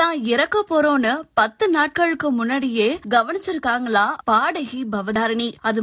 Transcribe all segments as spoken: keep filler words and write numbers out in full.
தான் இறக்க போறோம்னு பத்து நாட்களுக்கு முன்னாடியே கவனிச்சிருக்காங்களா பாடகி பவதாரணி. அது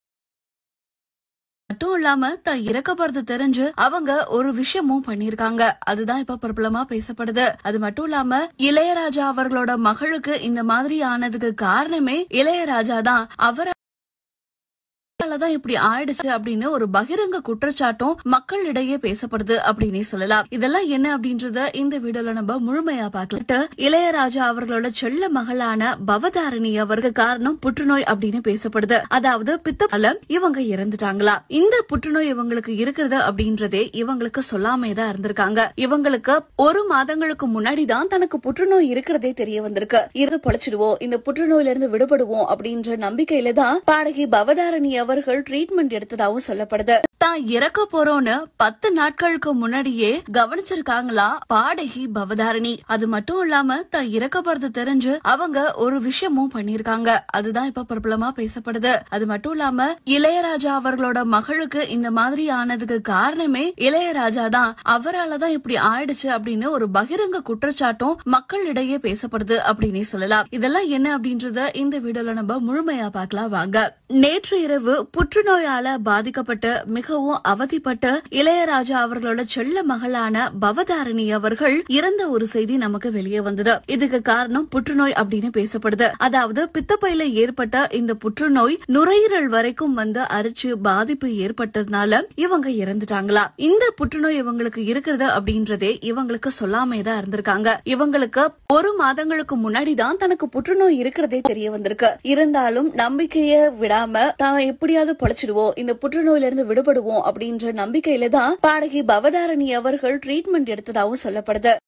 மட்டும் இல்லாம தான் இறக்க போறது தெரிஞ்சு அவங்க ஒரு விஷயமும் பண்ணிருக்காங்க. அதுதான் இப்ப பிரபலமா பேசப்படுது. அது மட்டும் இல்லாம இளையராஜா அவர்களோட மகளுக்கு இந்த மாதிரி ஆனதுக்கு காரணமே இளையராஜா தான். அவர் தான் இப்படி ஆயிடுச்சு அப்படின்னு ஒரு பகிரங்க குற்றச்சாட்டும் மக்களிடையே பேசப்படுது அப்படின்னு சொல்லலாம். இதெல்லாம் என்ன அப்படின்றத இந்த வீடியோல நம்ம முழுமையா பார்க்கலாம். இளையராஜா அவர்களோட செல்ல மகளான பவதாரணி அவருக்கு காரணம் புற்றுநோய் அப்படின்னு பேசப்படுது. அதாவது பித்தப்பலம் இவங்க இறந்துட்டாங்களா. இந்த புற்றுநோய் இவங்களுக்கு இருக்கிறது அப்படின்றதே இவங்களுக்கு சொல்லாமே தான் இருந்திருக்காங்க. இவங்களுக்கு ஒரு மாதங்களுக்கு முன்னாடிதான் தனக்கு புற்றுநோய் இருக்கிறதே தெரிய வந்திருக்கு. இருந்து பொழைச்சிடுவோம், இந்த புற்றுநோயில இருந்து விடுபடுவோம் அப்படின்ற நம்பிக்கையில தான் பாடகி பவதாரணி அவர்கள் ட்ரீட்மெண்ட் எடுத்ததாகவும் சொல்லப்படுது. தான் இறக்க போறோம்னு பத்து நாட்களுக்கு முன்னாடியே கவனிச்சிருக்காங்களா பாடகி பவதாரணி. அது மட்டும் இல்லாம தான் இறக்க போறது தெரிஞ்சு அவங்க ஒரு விஷயமும் பண்ணிருக்காங்க. அதுதான் இப்ப பிரபலமா பேசப்படுது. அது மட்டும் இல்லாம இளையராஜா அவர்களோட மகளுக்கு இந்த மாதிரி ஆனதுக்கு காரணமே இளையராஜா தான். அவராலதான் இப்படி ஆயிடுச்சு அப்படின்னு ஒரு பகிரங்க குற்றச்சாட்டும் மக்களிடையே பேசப்படுது அப்படின்னு சொல்லலாம். இதெல்லாம் என்ன அப்படின்றத இந்த வீடியோல நம்ம முழுமையா பார்க்கலாம் வாங்க. நேற்று இரவு புற்றுநோயால பாதிக்கப்பட்டு மிகவும் அவதிப்பட்டு இளையராஜா அவர்களோட செல்ல மகளான பவதாரணி அவர்கள் இறந்த ஒரு செய்தி நமக்கு வெளியே வந்தது. இதுக்கு காரணம் புற்றுநோய் அப்படின்னு பேசப்படுது. அதாவது பித்தப்பையில ஏற்பட்ட இந்த புற்றுநோய் நுரையீரல் வரைக்கும் வந்து அரிச்சு பாதிப்பு ஏற்பட்டதுனால இவங்க இறந்துட்டாங்களா. இந்த புற்றுநோய் இவங்களுக்கு இருக்கிறது அப்படின்றதே இவங்களுக்கு சொல்லாமே தான் இருந்திருக்காங்க. இவங்களுக்கு ஒரு மாதங்களுக்கு முன்னாடிதான் தனக்கு புற்றுநோய் இருக்கிறதே தெரிய வந்திருக்கு. இருந்தாலும் நம்பிக்கைய விடாம தான் எப்படியாவது பொழைச்சிடுவோம், இந்த புற்றுநோயில இருந்து விடுபடுவோம் அப்படின்ற நம்பிக்கையில தான் பாடகி பவதாரணி அவர்கள் ட்ரீட்மெண்ட் எடுத்ததாகவும் சொல்லப்படுது.